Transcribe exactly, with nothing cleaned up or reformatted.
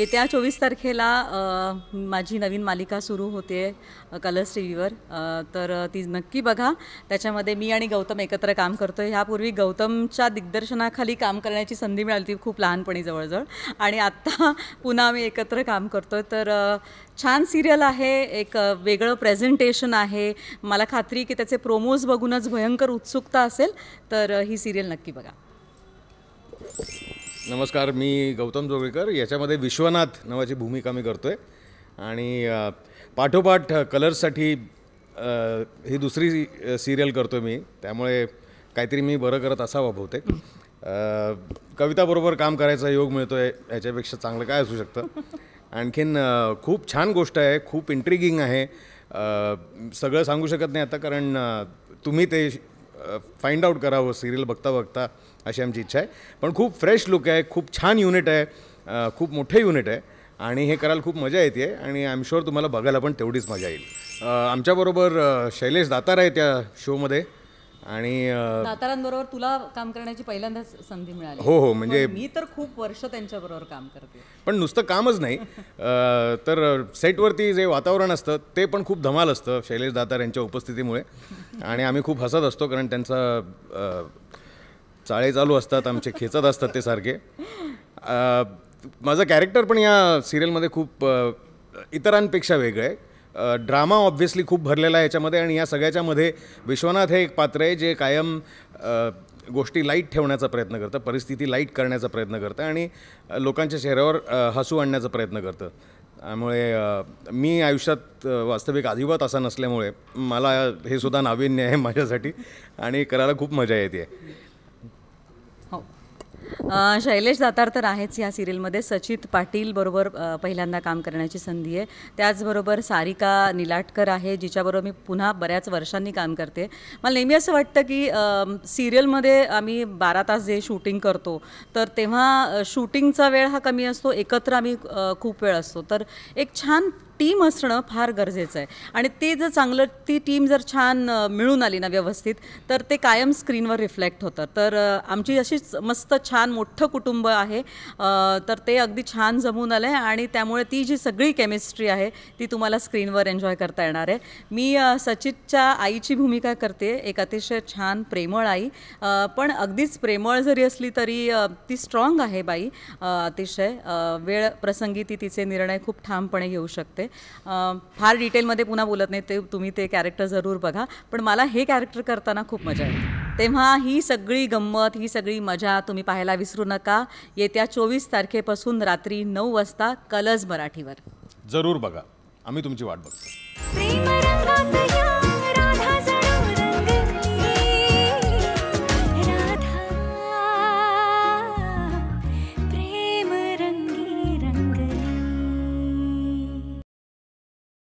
येत्या चोवीस तारखेला माझी नवीन मालिका सुरू होते कलर्स टी व्हीवर, तर ती नक्की बघा. त्याच्यामध्ये मी आणि गौतम एकत्र काम करतो आहे. ह्यापूर्वी गौतमच्या दिग्दर्शनाखाली काम करण्याची संधी मिळाली ती खूप लहानपणी जवळजवळ, आणि आत्ता पुन्हा आम्ही एकत्र काम करतो आहे. तर छान सिरियल आहे, एक वेगळं प्रेझेंटेशन आहे. मला खात्री की त्याचे प्रोमोज बघूनच भयंकर उत्सुकता असेल, तर ही सिरियल नक्की बघा. नमस्कार, मी गौतम जोगळेकर. याच्यामध्ये विश्वनाथ नावाची भूमिका मी करतो आहे आणि पाठोपाठ कलर्ससाठी ही दुसरी सिरियल करतो आहे मी, त्यामुळे काहीतरी मी बरं करत असावं बहुतेक. कविताबरोबर काम करायचा योग मिळतो आहे, ह्याच्यापेक्षा चांगलं काय असू शकतं. आणखीन खूप छान गोष्ट आहे, खूप इंट्रिगिंग आहे. सगळं सांगू शकत नाही आता, कारण तुम्ही ते फाइंड आउट करावं सिरियल बघता बघता, अशी आमची इच्छा आहे. पण खूप फ्रेश लुक आहे, खूप छान युनिट आहे, खूप मोठे युनिट आहे आणि हे करायला खूप मजा येते आणि आय एम शुअर तुम्हाला बघायला पण तेवढीच मजा येईल. आमच्याबरोबर शैलेश दातार आहे त्या शोमध्ये, आणि दातारांबरोबर तुला काम करण्याची पहिल्यांदाच संधी मिळाली. हो हो, म्हणजे मी तर खूप वर्ष त्यांच्याबरोबर काम करते. पण नुसतं कामच नाही, तर सेटवरती जे वातावरण असतं ते पण खूप धमाल असतं शैलेश दातार यांच्या उपस्थितीमुळे, आणि आम्ही खूप हसत असतो कारण त्यांचा चाळे चालू असतात, आमचे खेचत असतात ते सारखे. माझं कॅरेक्टर पण या सिरियलमध्ये खूप इतरांपेक्षा वेगळं आहे. ड्रामा ऑब्व्हियसली खूप भरलेला आहे याच्यामध्ये, आणि या सगळ्याच्यामध्ये विश्वनाथ हे एक पात्र आहे जे कायम गोष्टी लाईट ठेवण्याचा प्रयत्न करतं, परिस्थिती लाईट करण्याचा प्रयत्न करतं आणि लोकांच्या चेहऱ्यावर हसू आणण्याचा प्रयत्न करतं. त्यामुळे मी आयुष्यात वास्तविक अजिबात असा नसल्यामुळे मला हे सुद्धा नाविन्य आहे माझ्यासाठी आणि करायला खूप मजा येते. हो, शैलेश दातार तर आहेच या सिरियलमध्ये. सचित पाटील बरोबर पहिल्यांदा काम करण्याची संधी आहे. त्याचबरोबर सारिका निलाटकर आहे, जिच्याबरोबर मी पुन्हा बऱ्याच वर्षांनी काम करते. मला नेहमी असं वाटतं की सिरियलमध्ये आम्ही बारा तास जे शूटिंग करतो, तर तेव्हा शूटिंगचा वेळ हा कमी असतो, एकत्र आम्ही खूप वेळ असतो. तर एक छान टीम असणं फार गरजेचं आहे, आणि ते जर चांगलं, ती टीम जर छान मिळून आली ना व्यवस्थित, तर ते कायम स्क्रीनवर रिफ्लेक्ट होतं. तर आमची अशीच मस्त छान मोठं कुटुंब आहे, तर ते अगदी छान जमून आलं आहे, आणि त्यामुळे ती जी सगळी केमिस्ट्री आहे ती तुम्हाला स्क्रीनवर एन्जॉय करता येणार आहे. मी सचितच्या आईची भूमिका करते, एक अतिशय छान प्रेमळ आई, पण अगदीच प्रेमळ जरी असली तरी ती स्ट्रॉंग आहे बाई अतिशय. वेळ प्रसंगी ती तिचे निर्णय खूप ठामपणे घेऊ शकते. फार डिटेलमध्ये पुन्हा बोलत नाही, ते तुम्ही ते कॅरेक्टर जरूर बघा, पण मला हे कॅरेक्टर करताना खूप मजा येते. तेव्हा ही सगळी गंमत, ही सगळी मजा तुम्ही पाहायला विसरू नका. येत्या चोवीस तारखेपासून रात्री नऊ वाजता कलर्स मराठीवर जरूर बघा. आम्ही तुमची वाट बघतो.